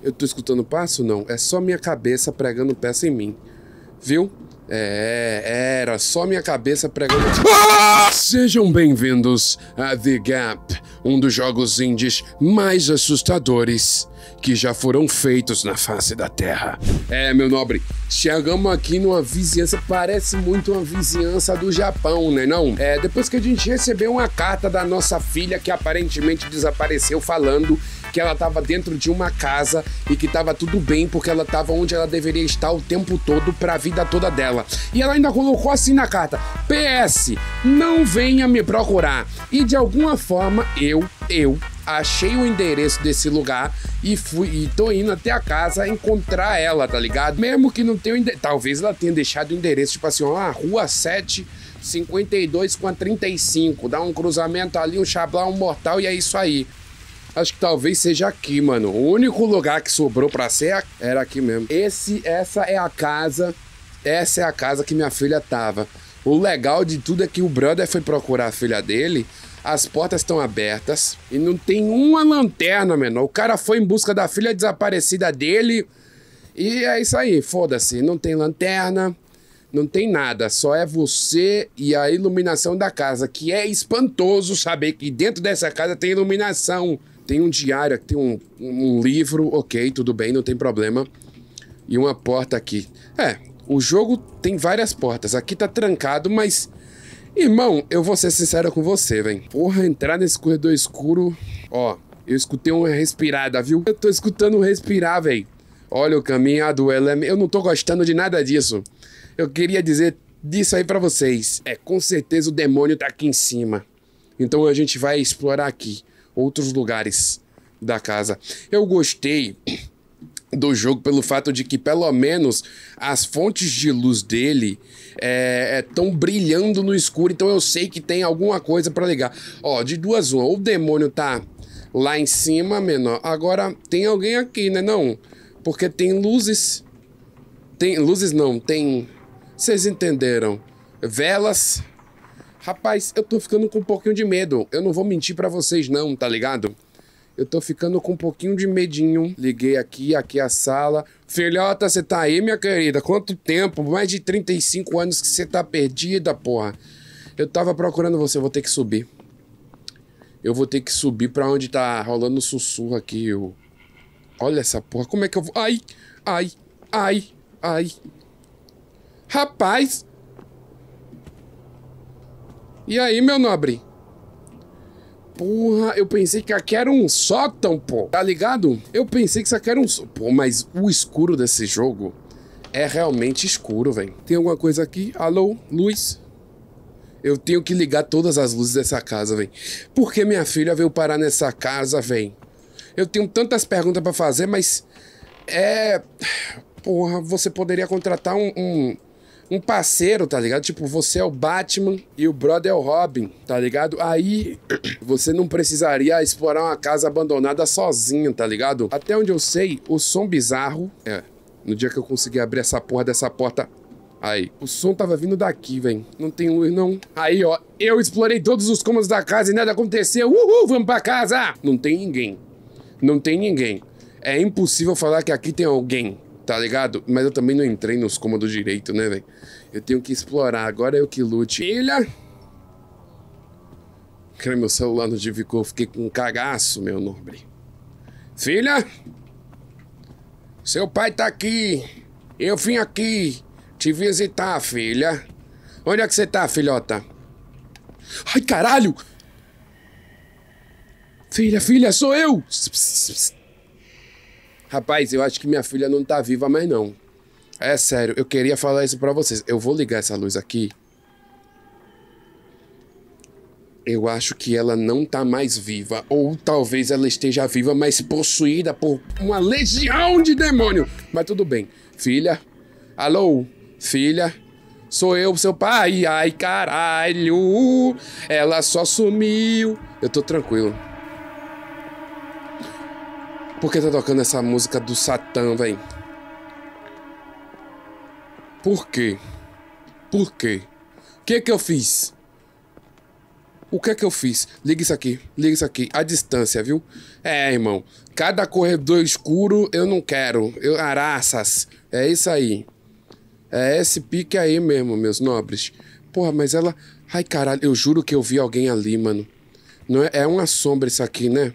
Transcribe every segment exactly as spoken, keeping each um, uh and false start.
Eu tô escutando passo? Não. É só minha cabeça pregando peça em mim. Viu? É, era só minha cabeça pregando... Ah! Sejam bem-vindos a The Gap, um dos jogos indies mais assustadores que já foram feitos na face da Terra. É, meu nobre, chegamos aqui numa vizinhança, parece muito uma vizinhança do Japão, né não? É, depois que a gente recebeu uma carta da nossa filha que aparentemente desapareceu falando que ela estava dentro de uma casa e que estava tudo bem porque ela estava onde ela deveria estar o tempo todo para a vida toda dela. E ela ainda colocou assim na carta: P S, não venha me procurar. E de alguma forma eu, eu achei o endereço desse lugar e fui e tô indo até a casa encontrar ela, tá ligado? Mesmo que não tenha o endereço, talvez ela tenha deixado o endereço, tipo assim, ó, ah, rua sete, cinquenta e dois com a trinta e cinco, dá um cruzamento ali, um chablão, um mortal e é isso aí. Acho que talvez seja aqui, mano. O único lugar que sobrou pra ser era aqui mesmo. Esse, essa é a casa, essa é a casa que minha filha tava. O legal de tudo é que o brother foi procurar a filha dele, as portas estão abertas e não tem uma lanterna, menor. O cara foi em busca da filha desaparecida dele e é isso aí, foda-se. Não tem lanterna, não tem nada, só é você e a iluminação da casa, que é espantoso saber que dentro dessa casa tem iluminação. Tem um diário, tem um, um livro, ok, tudo bem, não tem problema. E uma porta aqui. É, o jogo tem várias portas. Aqui tá trancado, mas... Irmão, eu vou ser sincero com você, velho. Porra, entrar nesse corredor escuro... Ó, eu escutei uma respirada, viu? Eu tô escutando um respirar, velho. Olha o caminhado, ela... eu não tô gostando de nada disso. Eu queria dizer disso aí pra vocês. É, com certeza o demônio tá aqui em cima. Então a gente vai explorar aqui outros lugares da casa. Eu gostei do jogo pelo fato de que pelo menos as fontes de luz dele estão é, é, brilhando no escuro, então eu sei que tem alguma coisa pra ligar. Ó, de duas uma, o demônio tá lá em cima, menor. Agora tem alguém aqui, né não? Porque tem luzes. Tem luzes não, tem... Vocês entenderam? Velas. Rapaz, eu tô ficando com um pouquinho de medo. Eu não vou mentir pra vocês não, tá ligado? Eu tô ficando com um pouquinho de medinho. Liguei aqui, aqui é a sala. Filhota, você tá aí, minha querida? Quanto tempo? Mais de trinta e cinco anos que você tá perdida, porra. Eu tava procurando você, eu vou ter que subir. Eu vou ter que subir pra onde tá rolando sussurro aqui. Eu... Olha essa porra, como é que eu vou... Ai, ai, ai, ai. Rapaz... E aí, meu nobre? Porra, eu pensei que aqui era um sótão, pô. Tá ligado? Eu pensei que isso aqui era um... Pô, mas o escuro desse jogo é realmente escuro, velho. Tem alguma coisa aqui? Alô, luz? Eu tenho que ligar todas as luzes dessa casa, velho. Por que minha filha veio parar nessa casa, velho? Eu tenho tantas perguntas pra fazer, mas... É... Porra, você poderia contratar um... um... Um parceiro, tá ligado? Tipo, você é o Batman e o brother é o Robin, tá ligado? Aí você não precisaria explorar uma casa abandonada sozinho, tá ligado? Até onde eu sei, o som bizarro... É, no dia que eu consegui abrir essa porra dessa porta... Aí, o som tava vindo daqui, velho. Não tem luz, não. Aí, ó, eu explorei todos os cômodos da casa e nada aconteceu. Uhul, vamos pra casa! Não tem ninguém. Não tem ninguém. É impossível falar que aqui tem alguém. Tá ligado? Mas eu também não entrei nos cômodos direito, né, velho? Eu tenho que explorar. Agora eu que lute. Filha! Cara, meu celular notificou. Fiquei com um cagaço, meu nobre. Filha! Seu pai tá aqui. Eu vim aqui te visitar, filha. Onde é que você tá, filhota? Ai, caralho! Filha, filha, sou eu! Pss, pss, pss. Rapaz, eu acho que minha filha não tá viva mais não. É sério, eu queria falar isso pra vocês. Eu vou ligar essa luz aqui. Eu acho que ela não tá mais viva. Ou talvez ela esteja viva, mas possuída por uma legião de demônio. Mas tudo bem. Filha? Alô? Filha? Sou eu, seu pai. Ai, caralho. Ela só sumiu. Eu tô tranquilo. Por que tá tocando essa música do Satã, velho? Por quê? Por quê? O que que eu fiz? O que é que eu fiz? Liga isso aqui, liga isso aqui. A distância, viu? É, irmão. Cada corredor escuro eu não quero. Eu, araças. É isso aí. É esse pique aí mesmo, meus nobres. Porra, mas ela... Ai, caralho, eu juro que eu vi alguém ali, mano. Não é, é uma sombra isso aqui, né?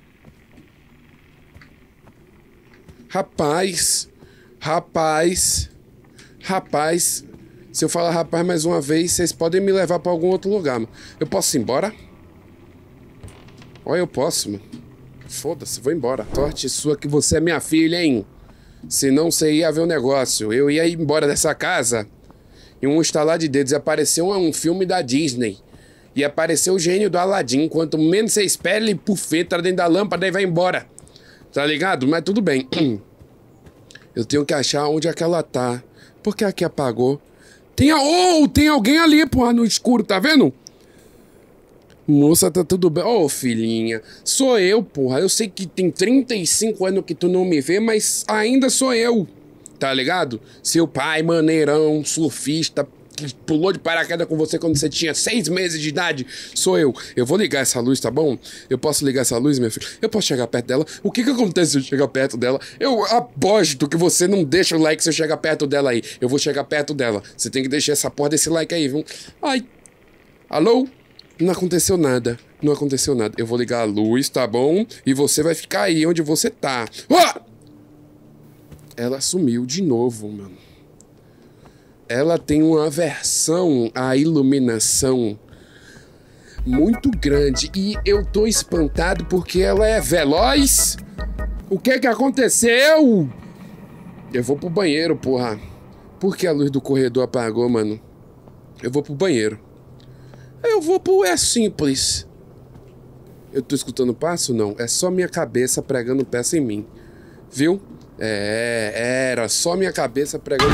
Rapaz. Rapaz. Rapaz. Se eu falar rapaz mais uma vez, vocês podem me levar pra algum outro lugar, mano. Eu posso ir embora? Olha, eu posso, mano. Foda-se, vou embora. Sorte sua que você é minha filha, hein? Senão você ia ver o negócio. Eu ia ir embora dessa casa e um estalar de dedos. Apareceu um filme da Disney. E apareceu o gênio do Aladdin. Quanto menos você espera, ele puf, entra dentro da lâmpada e vai embora. Tá ligado? Mas tudo bem. Eu tenho que achar onde é que ela tá. Por que aqui apagou? Tem, a... oh, tem alguém ali, porra, no escuro, tá vendo? Moça, tá tudo bem. Ô, oh, filhinha, sou eu, porra. Eu sei que tem trinta e cinco anos que tu não me vê, mas ainda sou eu. Tá ligado? Seu pai, maneirão, surfista, que pulou de paraquedas com você quando você tinha seis meses de idade. Sou eu. Eu vou ligar essa luz, tá bom? Eu posso ligar essa luz, minha filha? Eu posso chegar perto dela? O que que acontece se eu chegar perto dela? Eu aposto que você não deixa o like se eu chegar perto dela aí. Eu vou chegar perto dela. Você tem que deixar essa porra desse like aí, viu? Ai. Alô? Não aconteceu nada. Não aconteceu nada. Eu vou ligar a luz, tá bom? E você vai ficar aí onde você tá. Ah! Ela sumiu de novo, mano. Ela tem uma aversão à iluminação muito grande. E eu tô espantado porque ela é veloz. O que que aconteceu? Eu vou pro banheiro, porra. Por que a luz do corredor apagou, mano? Eu vou pro banheiro. Eu vou pro... É simples. Eu tô escutando passo? Não. É só minha cabeça pregando peça em mim. Viu? É, era só minha cabeça pregando...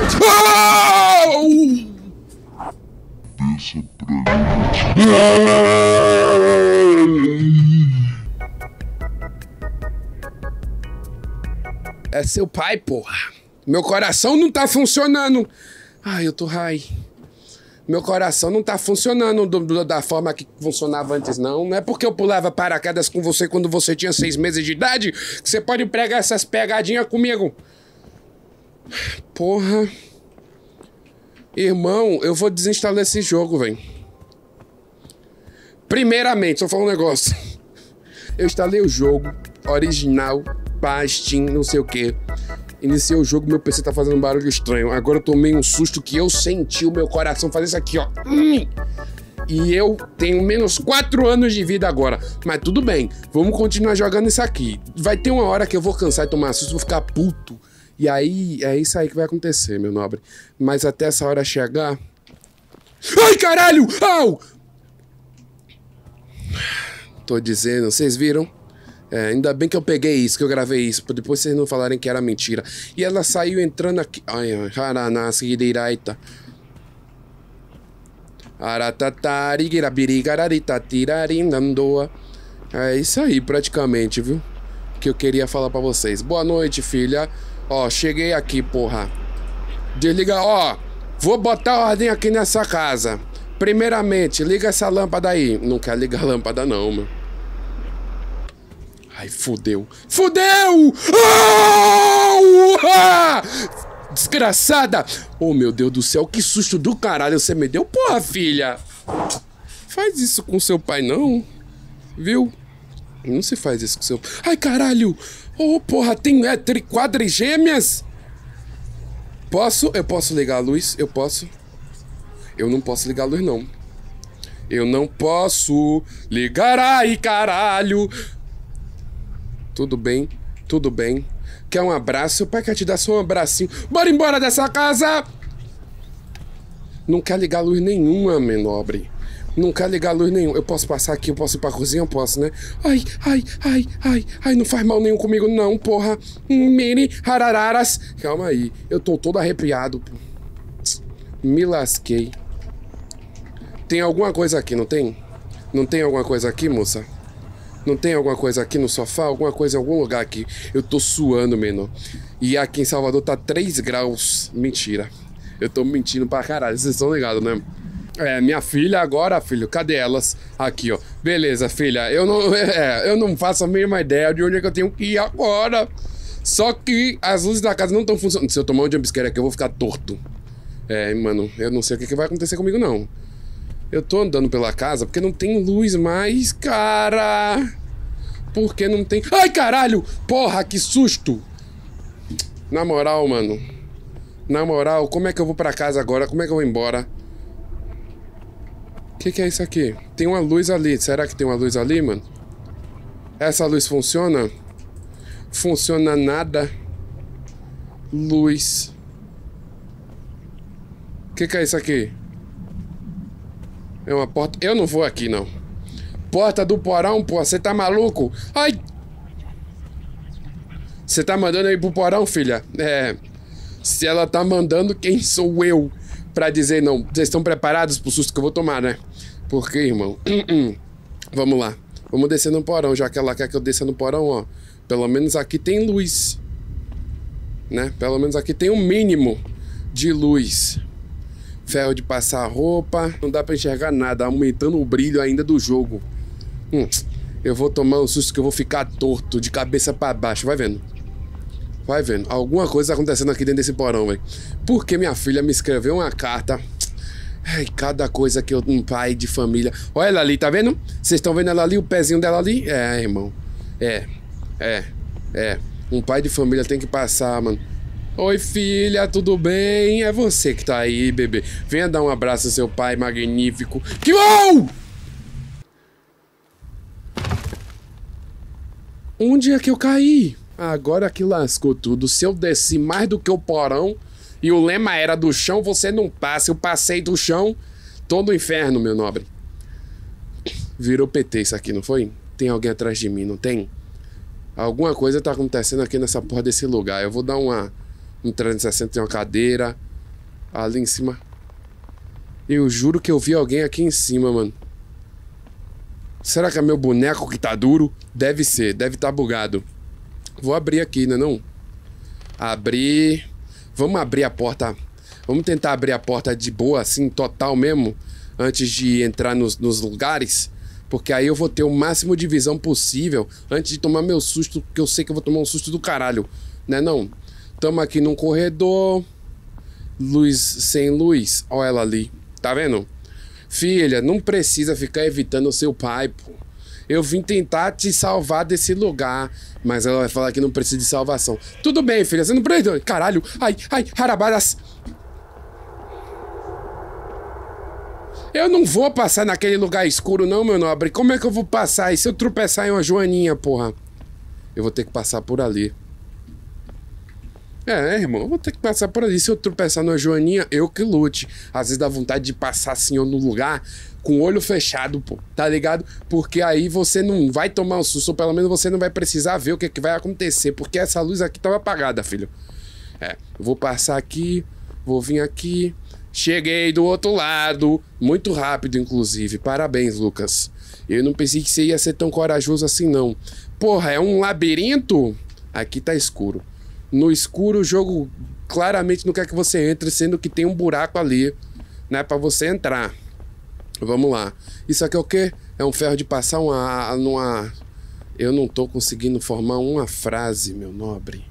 Cabeça pregando... É seu pai, porra. Meu coração não tá funcionando. Ai, eu tô high. Meu coração não tá funcionando do, do, da forma que funcionava antes, não. Não é porque eu pulava paraquedas com você quando você tinha seis meses de idade que você pode pregar essas pegadinhas comigo. Porra. Irmão, eu vou desinstalar esse jogo, velho. Primeiramente, só falar um negócio. Eu instalei o jogo original, pá, Steam, não sei o quê. Iniciei o jogo, meu P C tá fazendo um barulho estranho. Agora eu tomei um susto que eu senti o meu coração fazer isso aqui, ó. E eu tenho menos quatro anos de vida agora. Mas tudo bem, vamos continuar jogando isso aqui. Vai ter uma hora que eu vou cansar de tomar susto, vou ficar puto. E aí, é isso aí que vai acontecer, meu nobre. Mas até essa hora chegar... Ai, caralho! Au! Tô dizendo, vocês viram? É, ainda bem que eu peguei isso, que eu gravei isso, pra depois vocês não falarem que era mentira. E ela saiu entrando aqui... Ai, ai, direita. É isso aí, praticamente, viu? Que eu queria falar pra vocês. Boa noite, filha. Ó, cheguei aqui, porra. Desliga, ó. Vou botar ordem aqui nessa casa. Primeiramente, liga essa lâmpada aí. Não quer ligar a lâmpada, não, meu. Ai, fudeu. Fudeu! Oh! Ah! Desgraçada! Oh, meu Deus do céu, que susto do caralho você me deu. Porra, filha! Faz isso com seu pai, não. Viu? Não se faz isso com seu... Ai, caralho! Oh, porra, tem é, quadrigêmeas? Posso? Eu posso ligar a luz? Eu posso? Eu não posso ligar a luz, não. Eu não posso ligar... Ai, caralho! Tudo bem, tudo bem. Quer um abraço? Seu pai quer te dar só um abracinho. Bora embora dessa casa! Não quer ligar luz nenhuma, meu nobre. Não quer ligar luz nenhuma. Eu posso passar aqui, eu posso ir pra cozinha? Eu posso, né? Ai, ai, ai, ai, ai, não faz mal nenhum comigo não, porra. Mini harararas. Calma aí, eu tô todo arrepiado. Pô. Me lasquei. Tem alguma coisa aqui, não tem? Não tem alguma coisa aqui, moça? Não tem alguma coisa aqui no sofá? Alguma coisa em algum lugar aqui? Eu tô suando, menor. E aqui em Salvador tá três graus. Mentira. Eu tô mentindo pra caralho. Vocês estão ligados, né? É, minha filha agora, filho. Cadê elas? Aqui, ó. Beleza, filha. Eu não, é, eu não faço a mínima ideia de onde é que eu tenho que ir agora. Só que as luzes da casa não estão funcionando. Se eu tomar um jumpscare aqui, eu vou ficar torto. É, mano, eu não sei o que, que vai acontecer comigo, não. Eu tô andando pela casa porque não tem luz mais, cara. Por que não tem... Ai, caralho! Porra, que susto! Na moral, mano. Na moral, como é que eu vou pra casa agora? Como é que eu vou embora? O que, que é isso aqui? Tem uma luz ali. Será que tem uma luz ali, mano? Essa luz funciona? Funciona nada. Luz. O que, que é isso aqui? É uma porta... Eu não vou aqui, não. Porta do porão, pô. Você tá maluco? Ai! Você tá mandando aí pro porão, filha? É... Se ela tá mandando, quem sou eu pra dizer não? Vocês estão preparados pro susto que eu vou tomar, né? Porque, irmão... Vamos lá. Vamos descer no porão, já que ela quer que eu desça no porão, ó. Pelo menos aqui tem luz. Né? Pelo menos aqui tem um mínimo de luz. Ferro de passar roupa. Não dá pra enxergar nada, aumentando o brilho ainda do jogo. Hum, eu vou tomar um susto que eu vou ficar torto, de cabeça pra baixo. Vai vendo. Vai vendo. Alguma coisa acontecendo aqui dentro desse porão, velho. Porque minha filha me escreveu uma carta. Ai, cada coisa que eu... Um pai de família... Olha ela ali, tá vendo? Vocês estão vendo ela ali? O pezinho dela ali? É, irmão. É. É. É. Um pai de família tem que passar, mano. Oi, filha, tudo bem? É você que tá aí, bebê. Venha dar um abraço ao seu pai magnífico. Que bom! Onde é que eu caí? Agora que lascou tudo. Se eu desci mais do que o porão e o lema era do chão, você não passa. Eu passei do chão, todo o inferno, meu nobre. Virou P T isso aqui, não foi? Tem alguém atrás de mim, não tem? Alguma coisa tá acontecendo aqui nessa porra desse lugar. Eu vou dar uma... Um trezentos e sessenta, tem uma cadeira ali em cima. Eu juro que eu vi alguém aqui em cima, mano. Será que é meu boneco que tá duro? Deve ser, deve tá bugado. Vou abrir aqui, né não? Abrir. Vamos abrir a porta. Vamos tentar abrir a porta de boa, assim, total mesmo. Antes de entrar nos, nos lugares. Porque aí eu vou ter o máximo de visão possível. Antes de tomar meu susto. Porque eu sei que eu vou tomar um susto do caralho. Né não? Tamo aqui num corredor. Luz sem luz. Olha ela ali. Tá vendo? Filha, não precisa ficar evitando o seu pai, pô. Eu vim tentar te salvar desse lugar. Mas ela vai falar que não precisa de salvação. Tudo bem, filha. Você não precisa... Caralho. Ai, ai, harabadas. Eu não vou passar naquele lugar escuro, não, meu nobre. Como é que eu vou passar? E se eu tropeçar em uma joaninha, porra? Eu vou ter que passar por ali. É, irmão, eu vou ter que passar por ali. Se eu tropeçar numa joaninha, eu que lute. Às vezes dá vontade de passar assim no lugar com o olho fechado, pô, tá ligado? Porque aí você não vai tomar um susto, ou pelo menos você não vai precisar ver o que, é que vai acontecer. Porque essa luz aqui tava apagada, filho. É, eu vou passar aqui, vou vir aqui. Cheguei do outro lado, muito rápido, inclusive. Parabéns, Lucas. Eu não pensei que você ia ser tão corajoso assim, não. Porra, é um labirinto? Aqui tá escuro. No escuro, o jogo claramente não quer que você entre, sendo que tem um buraco ali, né, pra você entrar. Vamos lá. Isso aqui é o quê? É um ferro de passar uma... uma... Eu não tô conseguindo formar uma frase, meu nobre.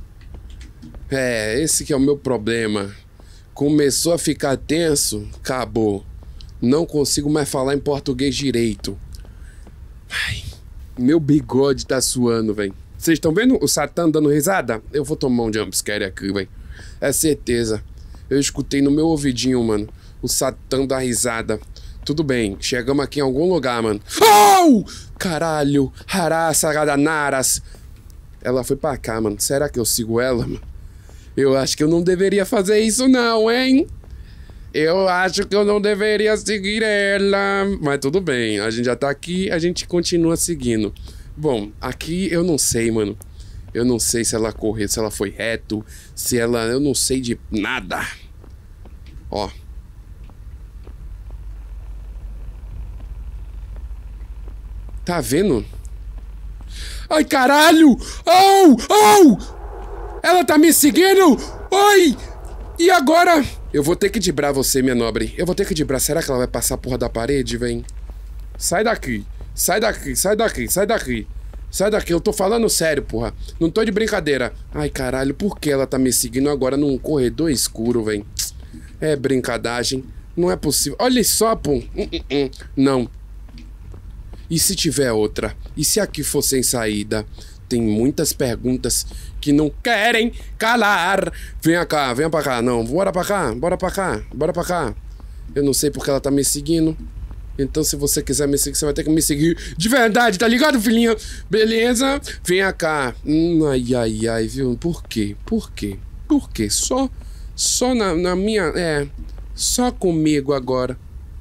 É, esse que é o meu problema. Começou a ficar tenso, acabou. Não consigo mais falar em português direito. Ai, meu bigode tá suando, velho. Vocês estão vendo o Satã dando risada? Eu vou tomar um jumpscare aqui, velho. É certeza. Eu escutei no meu ouvidinho, mano. O Satã dá risada. Tudo bem, chegamos aqui em algum lugar, mano. Oh! Caralho! Harassagadaнаras. Ela foi pra cá, mano. Será que eu sigo ela, mano? Eu acho que eu não deveria fazer isso não, hein? Eu acho que eu não deveria seguir ela. Mas tudo bem, a gente já tá aqui, a gente continua seguindo. Bom, aqui eu não sei, mano. Eu não sei se ela correu, se ela foi reto, se ela... Eu não sei de nada. Ó. Tá vendo? Ai, caralho! Oh! Oh! Ela tá me seguindo! Oi! E agora? Eu vou ter que dibrar você, minha nobre. Eu vou ter que dibrar. Será que ela vai passar a porra da parede, vem? Sai daqui. Sai daqui, sai daqui, sai daqui. Sai daqui, eu tô falando sério, porra. Não tô de brincadeira. Ai, caralho, por que ela tá me seguindo agora num corredor escuro, velho? É brincadagem. Não é possível. Olha só, pô. Hum, hum, hum. Não. E se tiver outra? E se aqui for sem saída? Tem muitas perguntas que não querem calar. Venha cá, venha pra cá. Não, bora pra cá, bora pra cá, bora pra cá. Eu não sei porque ela tá me seguindo. Então, se você quiser me seguir, você vai ter que me seguir de verdade, tá ligado, filhinha? Beleza? Venha cá. Hum, ai, ai, ai, viu? Por quê? Por quê? Por quê? Só, só na, na minha... É, só comigo agora.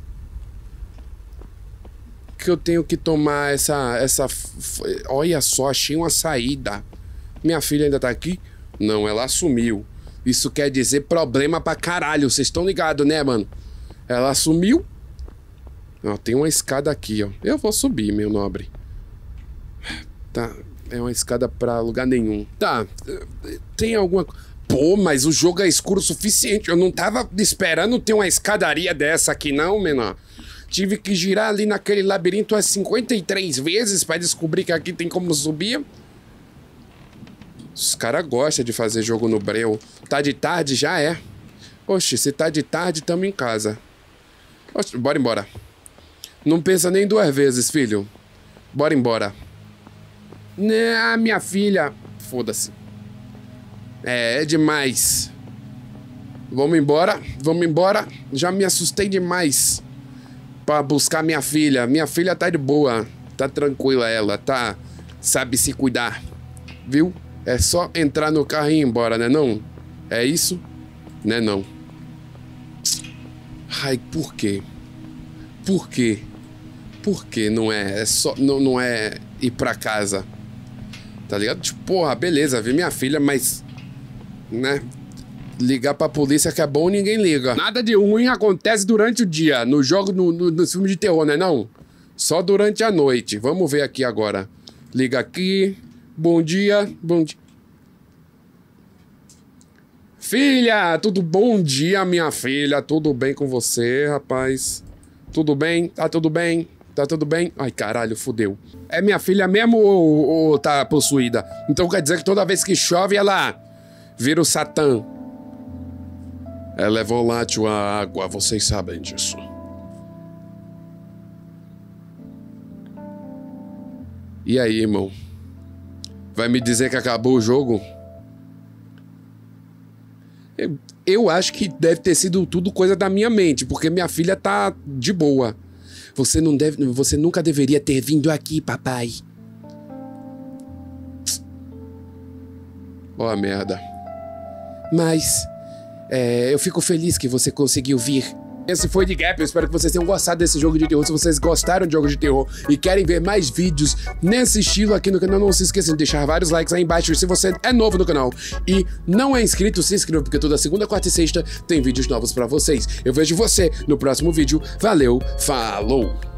Que eu tenho que tomar essa... essa... Olha só, achei uma saída. Minha filha ainda tá aqui? Não, ela sumiu. Isso quer dizer problema pra caralho. Vocês estão ligados, né, mano? Ela sumiu. Ó, tem uma escada aqui, ó. Eu vou subir, meu nobre. Tá, é uma escada pra lugar nenhum. Tá, tem alguma... Pô, mas o jogo é escuro o suficiente. Eu não tava esperando ter uma escadaria dessa aqui, não, menor. Tive que girar ali naquele labirinto as cinquenta e três vezes pra descobrir que aqui tem como subir. Os caras gostam de fazer jogo no breu. Tá de tarde? Já é. Oxe, se tá de tarde, tamo em casa. Oxe, bora embora. Não pensa nem duas vezes, filho. Bora embora. Né, minha filha. Foda-se. É, é demais. Vamos embora, vamos embora. Já me assustei demais pra buscar minha filha. Minha filha tá de boa. Tá tranquila ela, tá? Sabe se cuidar. Viu? É só entrar no carro e ir embora, né não? É isso? Né não? Ai, por quê? Por quê? Por que não é? É só, não, não é ir pra casa. Tá ligado? Tipo, porra, beleza, vi minha filha, mas... Né? Ligar pra polícia que é bom, ninguém liga. Nada de ruim acontece durante o dia. No jogo, no, no, no filme de terror, né não? Só durante a noite. Vamos ver aqui agora. Liga aqui. Bom dia. Bom dia. Filha, tudo bom dia, minha filha. Tudo bem com você, rapaz? Tudo bem? Tá tudo bem? Tá tudo bem? Ai, caralho, fudeu. É minha filha mesmo ou, ou tá possuída? Então quer dizer que toda vez que chove ela vira o Satã. Ela é volátil à água, vocês sabem disso. E aí, irmão? Vai me dizer que acabou o jogo? Eu, eu acho que deve ter sido tudo coisa da minha mente, porque minha filha tá de boa. Você não deve, você nunca deveria ter vindo aqui, papai. Ó a merda. Mas é, eu fico feliz que você conseguiu vir. Esse foi The Gap, eu espero que vocês tenham gostado desse jogo de terror. Se vocês gostaram de jogo de terror e querem ver mais vídeos nesse estilo aqui no canal, não se esqueçam de deixar vários likes aí embaixo. E se você é novo no canal e não é inscrito, se inscreva, porque toda segunda, quarta e sexta tem vídeos novos pra vocês. Eu vejo você no próximo vídeo. Valeu, falou!